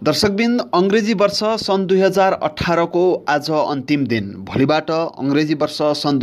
दर्शकबिन अंग्रेजी वर्ष सन् 2018 को आज अन्तिम दिन भोलिबाट अंग्रेजी वर्ष सन्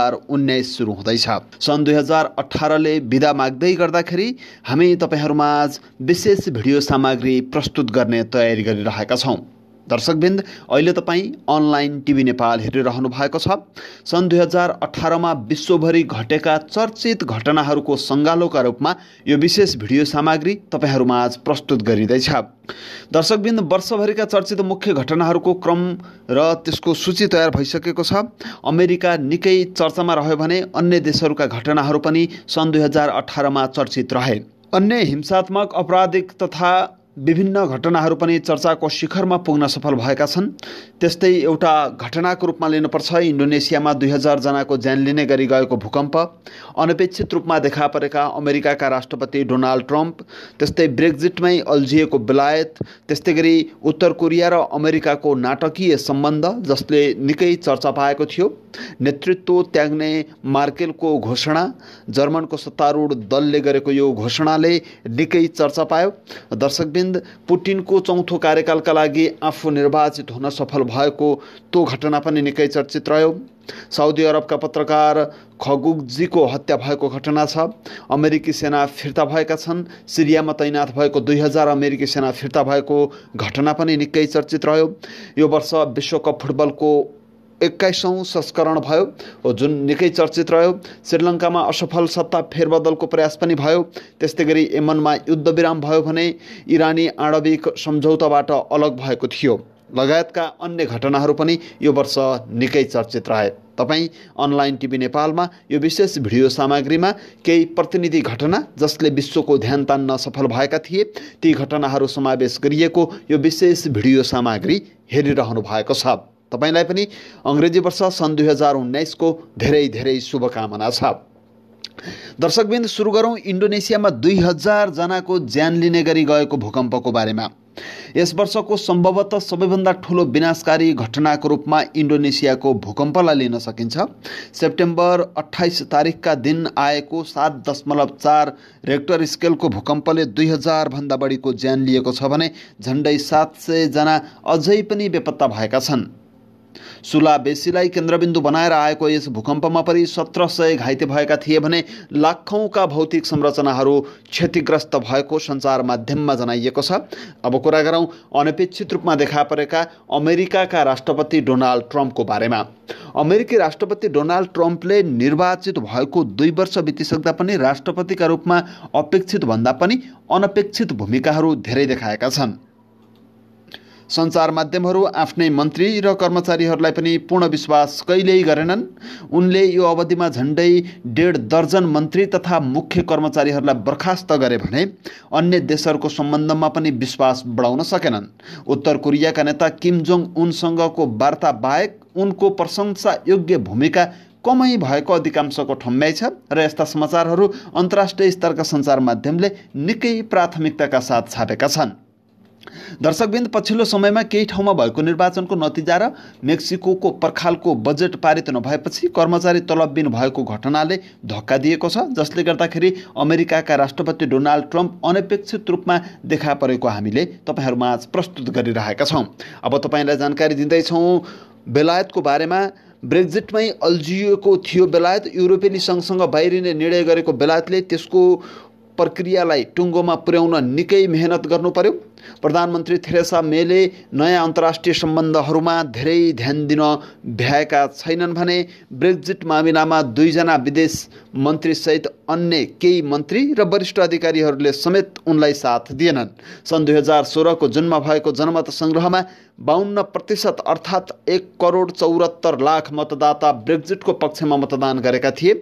2019 सुरु हुँदैछ। सन् 2018 ले बिदा माग्दै गर्दाखेरि हामी तपाईहरुमाझ विशेष भिडियो सामग्री प्रस्तुत गर्ने तयारी गरिरहेका छौं। दर्शकबिन्द अहिले तपाई अनलाइन टिभी नेपाल हेरिरहनु भएको छ। सन् 2018 मा विश्वभरि घटेका चर्चित घटनाहरूको संगालोका रूपमा यो विशेष भिडियो सामग्री तपाईहरुमाझ प्रस्तुत गरिँदैछ। दर्शकबिन्द वर्षभरिका चर्चित मुख्य घटनाहरूको क्रम र त्यसको सूची तयार भइसकेको छ। अमेरिका निकै चर्चामा रह्यो भने अन्य देशहरूका घटनाहरू पनि सन् 2018 मा चर्चित रहे। अन्य हिंसात्मक अपराधिक तथा विभिन्न घटनाहरू पनि चर्चाको शिखरमा पुग्न सफल भएका छन्। त्यस्तै एउटा घटनाको रूपमा लिनुपर्छ इन्डोनेसियामा 2000 जनाको ज्यान लिने गरी गएको भूकम्प, अनपेक्षित रूपमा देखा परेका अमेरिकाका राष्ट्रपति डोनाल्ड ट्रम्प, त्यस्तै ब्रेक्जिटमै अल्झिएको बेलायत, त्यस्तै गरी उत्तर कोरिया र अमेरिकाको नाटकीय सम्बन्ध जसले निकै चर्चा पाएको थियो, नेतृत्व त्याग्ने मार्केलको घोषणा, जर्मनको सत्तारूढ दलले गरेको यो घोषणाले निकै चर्चा पायो। दर्शकबिन्द पुटिनको चौथो कार्यकालका लागि आफू निर्वाचित हुन सफल भएको त्यो घटना पनि निकै चर्चित रह्यो। साउदी अरबका पत्रकार खगोगजीको हत्या भएको घटना छ। अमेरिकी सेना फिर्ता भएका छन्। सिरियामा तैनाथ भएको 2000 अमेरिकी सेना फिर्ता भएको घटना पनि निकै चर्चित रह्यो। यो वर्ष विश्वकप फुटबलको 21औं संस्करण भयो जुन निकै चर्चित रह्यो। श्रीलङ्कामा असफल सत्ता फेरबदलको प्रयास पनि भयो। त्यस्तै गरी यमनमा युद्धविराम भयो भने इरानी आणविक सम्झौताबाट अलग भएको थियो लगायतका अन्य घटनाहरू पनि यो वर्ष निकै चर्चित रहे। तपाई अनलाइन टिभी नेपालमा यो विशेष भिडियो सामग्रीमा केही प्रतिनिधि घटना जसले विश्वको ध्यान तान्न सफल भएका थिए ती घटनाहरू समावेश गरिएको यो विशेष भिडियो सामग्री हेरिरहनु भएको छ। तपाईलाई पनि अंग्रेजी वर्ष सन् 2019 को धेरै धेरै शुभकामना छ। दर्शकबिन्द सुरु गरौं इन्डोनेसियामा 2000 जनाको ज्यान लिने गरी गएको भूकम्पको बारेमा। यस वर्षको सम्भवतः सबैभन्दा ठूलो विनाशकारी घटनाको रूपमा इन्डोनेसियाको भूकम्पलाई लिन सकिन्छ। सेप्टेम्बर 28 तारिखका दिन आएको 7.4 रेक्टर स्केलको भूकम्पले 2000 भन्दा बढीको ज्यान लिएको छ भने झण्डै 700 जना अझै पनि बेपत्ता भएका छन्। सुलावेसीलाई केन्द्रबिन्दु बनाएर आएको यस भूकम्पमा पनि 1700 घाइते भएका थिए भने लाखौंका भौतिक संरचनाहरू क्षतिग्रस्त भएको सञ्चार माध्यममा जनाइएको छ। अब कुरा गरौं अनपेक्षित रूपमा देखा परेका अमेरिकाका राष्ट्रपति डोनाल्ड ट्रम्पको बारेमा। अमेरिकी राष्ट्रपति डोनाल्ड ट्रम्पले निर्वाचित भएको 2 वर्ष बितिसक्दा पनि राष्ट्रपतिका रूपमा अपेक्षित भन्दा पनि अनपेक्षित भूमिकाहरू धेरै देखाएका छन्। सञ्चार माध्यमहरू आफ्नै मन्त्री र कर्मचारीहरूलाई पनि पूर्ण विश्वास कहिल्यै गरेनन्। उनले यो अवधिमा झण्डै 1.5 दर्जन मन्त्री तथा मुख्य कर्मचारीहरूलाई बर्खास्त गरे भने अन्य देशहरूको सम्बन्धमा पनि विश्वास बढाउन सकेनन्। उत्तर कोरियाका नेता किम जोङ उनसँगको वार्ता बाहेक उनको प्रशंसा योग्य भूमिका कमै भएको अधिकांशको ठम्याइ छ र यस्ता समाचारहरू अन्तर्राष्ट्रिय स्तरका सञ्चार माध्यमले निकै प्राथमिकताका साथ छापेका छन्। दर्शकबिन्द पछिल्लो समयमा केही ठाउँमा भएको निर्वाचनको नतिजा र मेक्सिकोको पर्खालको बजेट पारित नभएपछि कर्मचारी तलबबिन भएको घटनाले धक्का दिएको छ जसले गर्दाखेरि अमेरिकाका राष्ट्रपति डोनाल्ड ट्रम्प अनपेक्षित रूपमा देखा परेको हामीले तपाईहरुमाझ प्रस्तुत गरिरहेका छौं। अब तपाईलाई जानकारी दिँदै छौं बेलायतको बारेमा। ब्रेक्जिटमै अल्झिएको थियो बेलायत। युरोपेली संघसँग बाहिरिने निर्णय गरेको बेलायतले त्यसको प्रक्रियालाई टुङ्गोमा पुर्याउन निकै मेहनत गर्नु पर्यो। प्रधानमन्त्री थेरेसा मेले नयाँ अन्तर्राष्ट्रिय सम्बन्धहरूमा धेरै ध्यान दिन भ्याएका छैनन् भने ब्रेक्जिट मामिलामा 2 जना विदेश मन्त्री सहित अन्य केही मन्त्री र वरिष्ठ अधिकारीहरूले समेत उनलाई साथ दिएनन्। सन् 2016 को जुनमा भएको जनमत संग्रहमा 52% अर्थात् 1,74,00,000 मतदाता ब्रेक्जिटको पक्षमा मतदान गरेका थिए।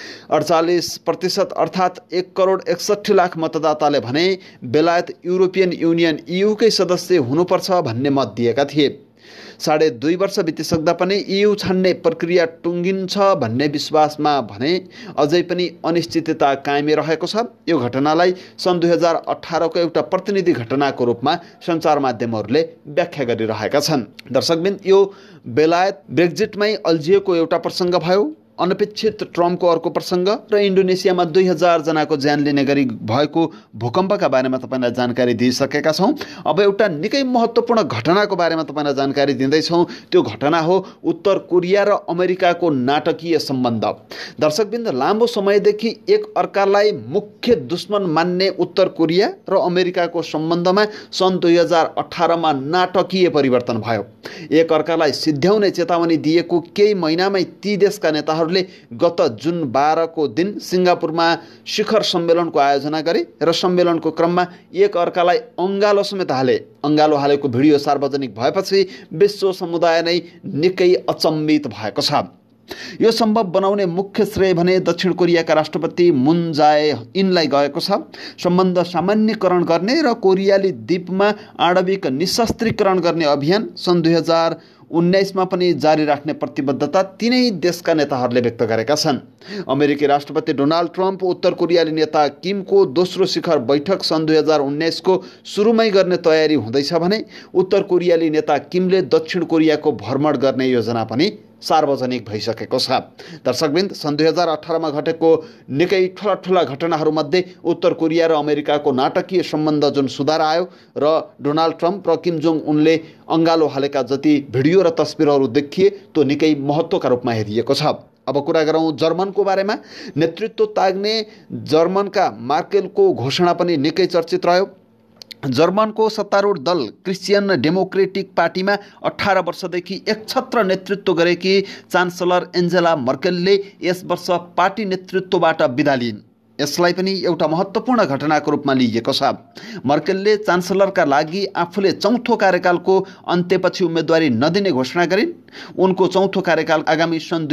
48% अर्थात् 1,61,00,000 मतदाताले भने बेलायत युरोपियन युनियन ईयूकै सदस्य हुनुपर्छ भन्ने मत दिएका थिए। 2.5 वर्ष बितिसक्दा पनि ईयू छान्ने प्रक्रिया टुङ्गिन्छ भन्ने विश्वासमा भने अझै पनि अनिश्चितता कायमै रहेको छ। यो घटनालाई सन् 2018 को एउटा प्रतिनिधि घटनाको रूपमा सञ्चार माध्यमहरूले व्याख्या गरिरहेका छन्। दर्शकबिन यो बेलायत ब्रेक्जिटमै अल्झिएको एउटा प्रसङ्ग भयो। अनपेक्षित ट्रम्पको अर्को प्रसङ्ग र इन्डोनेसियामा 2000 जनाको ज्यान लिने गरी भएको भूकम्पका बारेमा तपाईँलाई जानकारी दिइसकेका छौँ। अब एउटा निकै महत्त्वपूर्ण घटनाको बारेमा तपाईँलाई जानकारी दिँदैछौँ। त्यो घटना हो उत्तर कोरिया र अमेरिकाको नाटकीय सम्बन्ध। दर्शकवृन्द, लामो समयदेखि एक अर्कालाई मुख्य दुश्मन मान्ने उत्तर कोरिया र अमेरिकाको सम्बन्धमा सन् 2018मा नाटकीय परिवर्तन भयो। एक अर्कालाई सिध्याउने चेतावनी दिएको केही महिनामै ती देशका नेताहरूले गत जुन 12 को दिन सिङ्गापुरमा शिखर सम्मेलनको आयोजना गरे र सम्मेलनको क्रममा एक अर्कालाई अङ्गालो समेत हाले। अङ्गालो हालेको भिडियो सार्वजनिक भएपछि विश्व समुदाय नै निकै अचम्मित भएको छ। यो सम्भव बनाउने मुख्य श्रेय भने दक्षिण कोरियाका राष्ट्रपति मुन जाए इनलाई गएको छ। सम्बन्ध सामान्यकरण गर्ने र कोरियाली द्वीपमा आणविक निशस्त्रीकरण गर्ने अभियान सन् 2019मा पनि जारी राख्ने प्रतिबद्धता तिनै देशका नेताहरूले व्यक्त गरेका छन्। अमेरिकी राष्ट्रपति डोनाल्ड ट्रम्प उत्तर कोरियाली नेता किमको दोस्रो शिखर बैठक सन् 2019को सुरुमै गर्ने तयारी हुँदैछ भने उत्तर कोरियाली नेता किमले दक्षिण कोरियाको भ्रमण गर्ने योजना पनि सार्वजनिक भइसकेको छ। दर्शकवृन्द, सन् 2018मा घटेको निकै ठुला घटनाहरूमध्ये उत्तर कोरिया र अमेरिकाको नाटकीय सम्बन्ध जुन सुधार आयो र डोनाल्ड ट्रम्प र किम जोङ उनले अङ्गालो हालेका जति भिडियो र तस्बिरहरू देखिए त्यो निकै महत्त्वका रूपमा हेरिएको छ। अब कुरा गरौँ जर्मनको बारेमा। नेतृत्व ताग्ने जर्मनका मार्केलको घोषणा पनि निकै चर्चित रह्यो। जर्मनको सत्तारूढ दल क्रिस्चियन डेमोक्रेटिक पार्टीमा 18 वर्षदेखि एकछत्र नेतृत्व गरेकी चान्सलर एन्जेला मर्केलले यस वर्ष पार्टी नेतृत्वबाट बिदा लिइन्। यसलाई पनि एउटा महत्त्वपूर्ण घटनाको रूपमा लिइएको छ। मर्केलले चान्सलरका लागि आफूले चौथो कार्यकालको अन्त्यपछि उम्मेदवारी नदिने घोषणा गरिन्। उनको चौथो कार्यकाल आगामी सन्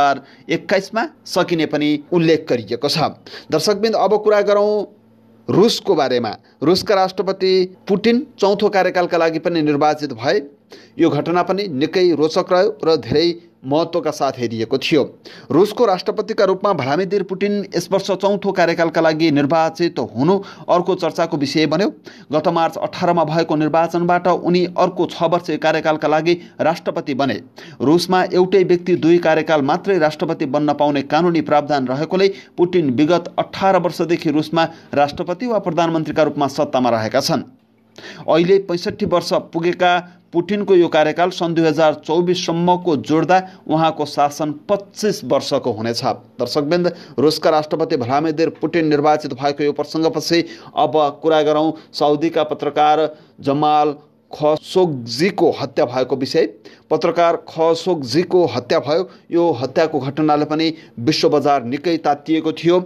2021मा सकिने पनि उल्लेख गरिएको छ। दर्शकवृन्द, अब कुरा गरौँ रुसको बारेमा। रुसका राष्ट्रपति पुटिन चौथो कार्यकालका लागि पनि निर्वाचित भए। यो घटना पनि निकै रोचक रह्यो र धेरै महत्त्वका साथ हेरिएको थियो। रुसको राष्ट्रपतिका रूपमा भ्लादिमिर पुटिन यस वर्ष चौथो कार्यकालका लागि निर्वाचित हुनु अर्को चर्चाको विषय बन्यो। गत मार्च 18मा भएको निर्वाचनबाट उनी अर्को 6 वर्षीय कार्यकालका लागि राष्ट्रपति बने। रुसमा एउटै व्यक्ति 2 कार्यकाल मात्रै राष्ट्रपति बन्न पाउने कानुनी प्रावधान रहेकोले पुटिन विगत 18 वर्षदेखि रुसमा राष्ट्रपति वा प्रधानमन्त्रीका रूपमा सत्तामा रहेका छन्। अहिले 65 वर्ष पुगेका पुटिनको यो कार्यकाल सन् 2024सम्मको जोड्दा उहाँको शासन 25 वर्षको हुनेछ। दर्शकवृन्द, रुसका राष्ट्रपति भ्लादिमिर पुटिन निर्वाचित भएको यो प्रसङ्गपछि अब कुरा गरौँ साउदीका पत्रकार जमाल खशोग्जीको हत्या भएको विषय। पत्रकार खशोग्जीको हत्या भयो। यो हत्याको घटनाले पनि विश्व बजार निकै तातिएको थियो।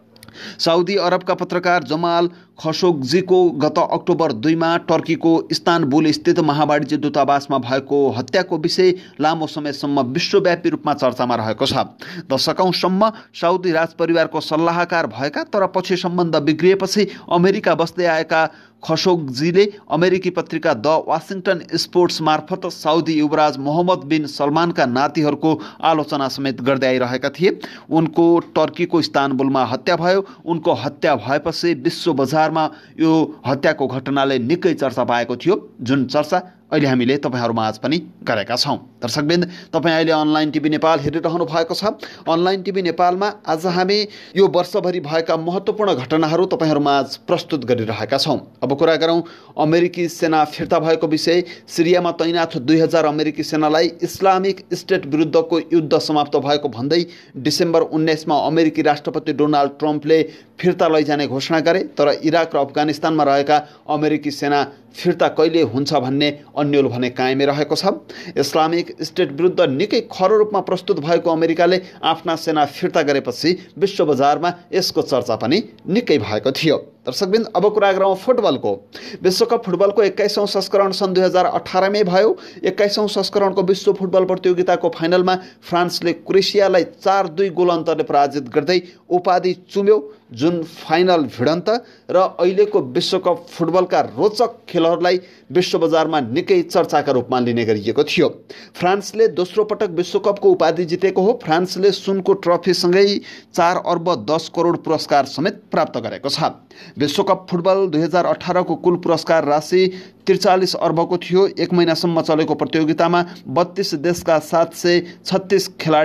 साउदी अरबका पत्रकार जमाल खशोग्जीको गत अक्टोबर 2मा टर्कीको इस्तानबुल स्थित महावाणिज्य दूतावासमा भएको हत्याको विषय लामो समयसम्म विश्वव्यापी रूपमा चर्चामा रहेको छ। दशकौँसम्म साउदी राजपरिवारको सल्लाहकार भएका तर पछि सम्बन्ध बिग्रिएपछि अमेरिका बस्दै आएका खशोग्जीले अमेरिकी पत्रिका द वाशिंगटन स्पोर्ट्स मार्फत साउदी युवराज मोहम्मद बिन सलमानका नातिहरूको आलोचना समेत गर्दै आइरहेका थिए। उनको टर्कीको इस्तानबुलमा हत्या भयो। उनको हत्या भएपछि विश्व बजारमा यो हत्याको घटनाले निकै चर्चा पाएको थियो, जुन चर्चा अहिले हामीले तपाईहरुमाझ पनि गरेका छौं। दर्शकवृन्द, तपाई अहिले अनलाइन टिभी नेपाल हेरिरहनु भएको छ। अनलाइन टिभी नेपालमा आज हामी यो वर्षभरि भएका महत्त्वपूर्ण घटनाहरू तपाईहरुमाझ प्रस्तुत गरिरहेका छौं। अब कुरा गरौँ अमेरिकी सेना फिर्ता भएको विषय। सिरियामा तैनाथ 2000 अमेरिकी सेनालाई इस्लामिक स्टेट विरुद्धको युद्ध समाप्त भएको भन्दै डिसेम्बर 19मा अमेरिकी राष्ट्रपति डोनाल्ड ट्रम्पले फिर्ता लैजाने घोषणा गरे। तर इराक र अफगानिस्तानमा रहेका अमेरिकी सेना फिर्ता कहिले हुन्छ भन्ने अन्यल भने कायमै रहेको छ। इस्लामिक स्टेट विरुद्ध निकै खरो रूपमा प्रस्तुत भएको अमेरिकाले आफ्ना सेना फिर्ता गरेपछि विश्व बजारमा यसको चर्चा पनि निकै भएको थियो। दर्शकवृन्द, अब कुरा गरौँ फुटबलको। विश्वकप फुटबलको 21औं संस्करण सन् 2018 मै भयो। 21औं संस्करणको विश्व फुटबल प्रतियोगिताको फाइनलमा फ्रान्सले क्रोएसियालाई 4-2 गोल अन्तरले पराजित गर्दै उपाधि चुम्यो, जुन फाइनल भिडन्त र अहिलेको विश्वकप फुटबलका रोचक खेलहरूलाई विश्व बजारमा निकै चर्चाका रूपमा लिने गरिएको थियो। फ्रान्सले दोस्रो पटक विश्वकपको उपाधि जितेको हो। फ्रान्सले सुनको ट्रफीसँगै 4 अर्ब 10 करोड पुरस्कार समेत प्राप्त गरेको छ। विश्वकप फुटबल 2018 को कुल पुरस्कार राशि 43 अर्बको थियो। 1 महिनासम्म चलेको प्रतियोगितामा 32 देशका 736 खेलाडी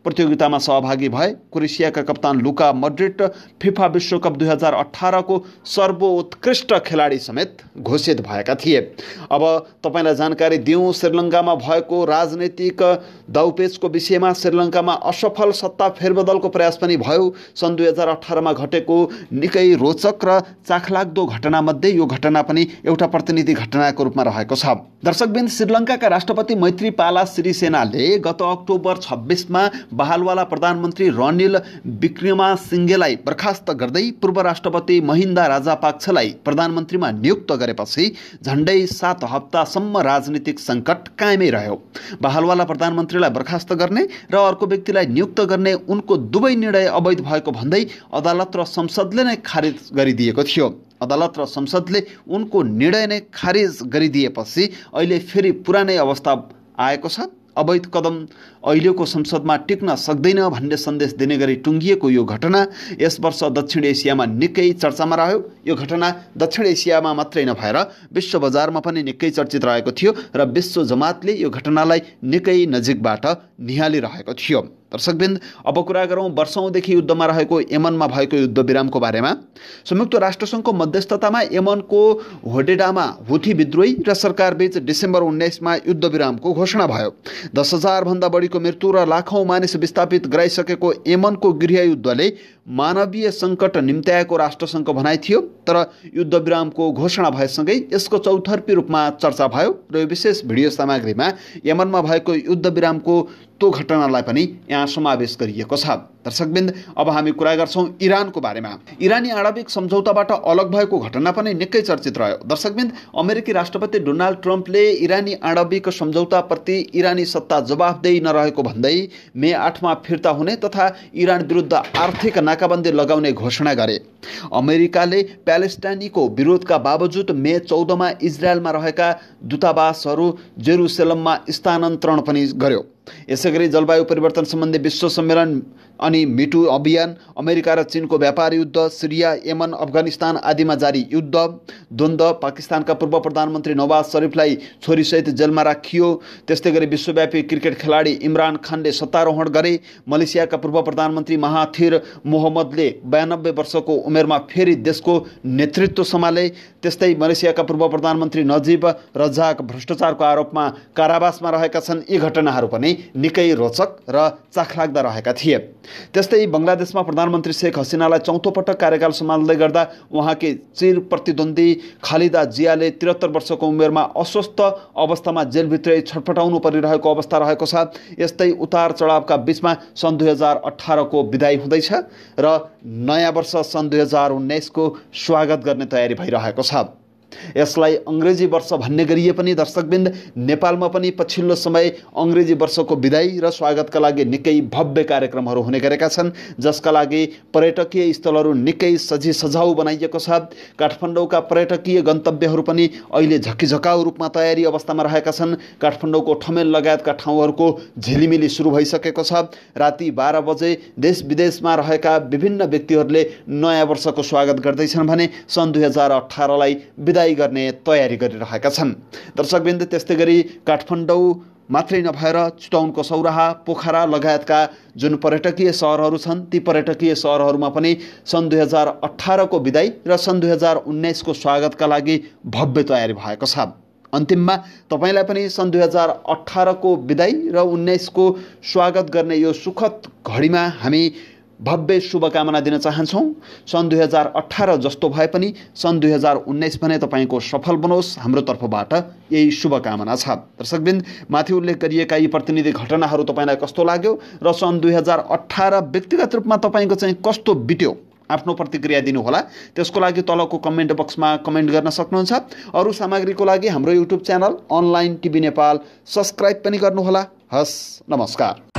प्रतियोगितामा सहभागी भए। क्रोएसियाका कप्तान लुका मोड्रिच फिफा विश्वकप 2018 को सर्वोत्कृष्ट खेलाडी समेत घोषित भएका थिए। अब तपाईलाई जानकारी दिउँ, श्रीलङ्कामा भएको राजनैतिक दाउपेचको विषयमा। श्रीलङ्कामा असफल सत्ता फेरबदलको प्रयास पनि भयो। सन् 2018 मा घटेको निकै रोचक र चाखलाग्दो घटनामध्ये यो घटना पनि एउटा प्रतिनिधि घटनाको रूपमा रहेको छ। दर्शकबिन, श्रीलङ्काका राष्ट्रपति मैत्रीपाला सिरिसेनाले गत अक्टोबर 26 मा बहालवाला प्रधानमन्त्री रनिल विक्रमासिंघेलाई बर्खास्त गर्दै पूर्व राष्ट्रपति महिन्दा राजापाक्छालाई प्रधानमन्त्रीमा नियुक्त गरेपछि झण्डै 7 हप्तासम्म राजनीतिक सङ्कट कायमै रह्यो। बहालवाला प्रधानमन्त्रीलाई बर्खास्त गर्ने र अर्को व्यक्तिलाई नियुक्त गर्ने उनको दुवै निर्णय अवैध भएको भन्दै अदालत र संसदले नै खारिज गरिदिएको थियो। अदालत र संसदले उनको निर्णय नै खारिज गरिदिएपछि अहिले फेरि पुरानै अवस्था आएको छ। अवैध कदम अहिलेको संसदमा टिक्न सक्दैन भन्ने सन्देश दिने गरी टुङ्गिएको यो घटना यस वर्ष दक्षिण एसियामा निकै चर्चामा रह्यो। यो घटना दक्षिण एसियामा मात्रै नभएर विश्व बजारमा पनि निकै चर्चित रहेको थियो र विश्व जमातले यो घटनालाई निकै नजिकबाट निहालिरहेको थियो। दर्शकबिन्द, अब कुरा गरौँ वर्षौंदेखि युद्धमा रहेको यमनमा भएको युद्धविरामको बारेमा। संयुक्त राष्ट्रसङ्घको मध्यस्थतामा यमनको होडेडामा हुथी विद्रोही र सरकारबीच डिसेम्बर 19 मा युद्धविरामको घोषणा भयो। 10,000 भन्दा बढीको मृत्यु र लाखौं मानिस विस्थापित गराइसकेको यमनको गृहयुद्धले मानवीय सङ्कट निम्त्याएको राष्ट्रसङ्घको भनाइ थियो। तर युद्धविरामको घोषणा भएसँगै यसको चौतर्फी रूपमा चर्चा भयो र यो विशेष भिडियो सामग्रीमा यमनमा भएको युद्धविरामको त्यो घटनालाई पनि यहाँ समावेश गरिएको छ। दर्शकबिन्द, अब हामी कुरा गर्छौँ इरानको बारेमा। इरानी आणविक सम्झौताबाट अलग भएको घटना पनि निकै चर्चित रह्यो। दर्शकबिन्द, अमेरिकी राष्ट्रपति डोनाल्ड ट्रम्पले इरानी आणविक सम्झौताप्रति इरानी सत्ता जवाफदेही नरहेको भन्दै मे 8 मा फिर्ता हुने तथा इरान विरुद्ध आर्थिक नाकाबन्दी लगाउने घोषणा गरे। अमेरिकाले प्यालेस्टाइनीको विरोधका बावजुद मे 14 मा इजरायलमा रहेका दूतावासहरू जेरुसलेममा स्थानान्तरण पनि गर्यो। यसैगरी जलवायु परिवर्तन सम्बन्धी विश्व सम्मेलन अनि मिटु अभियान, अमेरिका र चीनको व्यापार युद्ध, सिरिया, यमन, अफगानिस्तान आदिमा जारी युद्ध, द्वन्द्व, पाकिस्तानका पूर्व प्रधानमन्त्री नवाज शरीफलाई छोरीसहित जेलमा राखियो। त्यस्तै गरी विश्वव्यापी क्रिकेट खेलाडी इमरान खानले सत्तारोहण गरे। मलेसियाका पूर्व प्रधानमन्त्री महाथिर मोहम्मदले 92 वर्षको उमेरमा फेरि देशको नेतृत्व सम्हाले। त्यस्तै मलेसियाका पूर्व प्रधानमन्त्री नजिब रजाक भ्रष्टाचारको आरोपमा कारावासमा रहेका छन्। यी घटनाहरू पनि निकै रोचक र चाखलाग्दा रहेका थिए। त्यस्तै बङ्गलादेशमा प्रधानमन्त्री शेख हसिनालाई चौथो पटक कार्यकाल सम्हाल्दै गर्दा उहाँकी चिर प्रतिद्वन्दी खालिदा जियाले 73 वर्षको उमेरमा अस्वस्थ अवस्थामा जेलभित्रै छटपटाउनु परिरहेको अवस्था रहेको छ। यस्तै उतार चढावका बीचमा सन् 2018 को विदाई हुँदैछ र नयाँ वर्ष सन् 2019 को स्वागत गर्ने तयारी भइरहेको छ। यसलाई अङ्ग्रेजी वर्ष भन्ने गरिए पनि दर्शकबिन्द, नेपालमा पनि पछिल्लो समय अङ्ग्रेजी वर्षको विदाई र स्वागतका लागि निकै भव्य कार्यक्रमहरू हुने गरेका छन्, जसका लागि पर्यटकीय स्थलहरू निकै सजिसजाउ बनाइएको छ। काठमाडौँका पर्यटकीय गन्तव्यहरू पनि अहिले झकिझकाउ रूपमा तयारी अवस्थामा रहेका छन्। काठमाडौँको ठमेल लगायतका ठाउँहरूको झिलिमिली सुरु भइसकेको छ। राति 12 बजे देश विदेशमा रहेका विभिन्न व्यक्तिहरूले नयाँ वर्षको स्वागत गर्दैछन् भने सन् 2018 लाई विदाई गर्ने तयारी गरिरहेका छन्। दर्शकबिन्द, त्यस्तै गरी काठमाडौँ मात्रै नभएर चितवनको सौराहा, पोखरा लगायतका जुन पर्यटकीय सहरहरू छन् ती पर्यटकीय सहरहरूमा पनि सन् 2018 को विदाई र सन् 2019 को स्वागतका लागि भव्य तयारी भएको छ। अन्तिममा तपाईलाई पनि सन् 2018 को विदाई र 19 को स्वागत गर्ने यो सुखद घडीमा हामी भव्य शुभकामना दिन चाहन्छौँ। सन् 2018 जस्तो भए पनि सन् 2019 भने तपाईँको सफल बनोस्, हाम्रो तर्फबाट यही शुभकामना छ। दर्शकबिन्द, माथि उल्लेख गरिएका यी प्रतिनिधि घटनाहरू तपाईँलाई कस्तो लाग्यो र सन् 2018 व्यक्तिगत रूपमा तपाईँको चाहिँ कस्तो बित्यो, आफ्नो प्रतिक्रिया दिनुहोला। त्यसको लागि तलको कमेन्ट बक्समा कमेन्ट गर्न सक्नुहुन्छ। अरू सामग्रीको लागि हाम्रो YouTube channel online TV Nepal subscribe पनि गर्नुहोला। हस्, नमस्कार।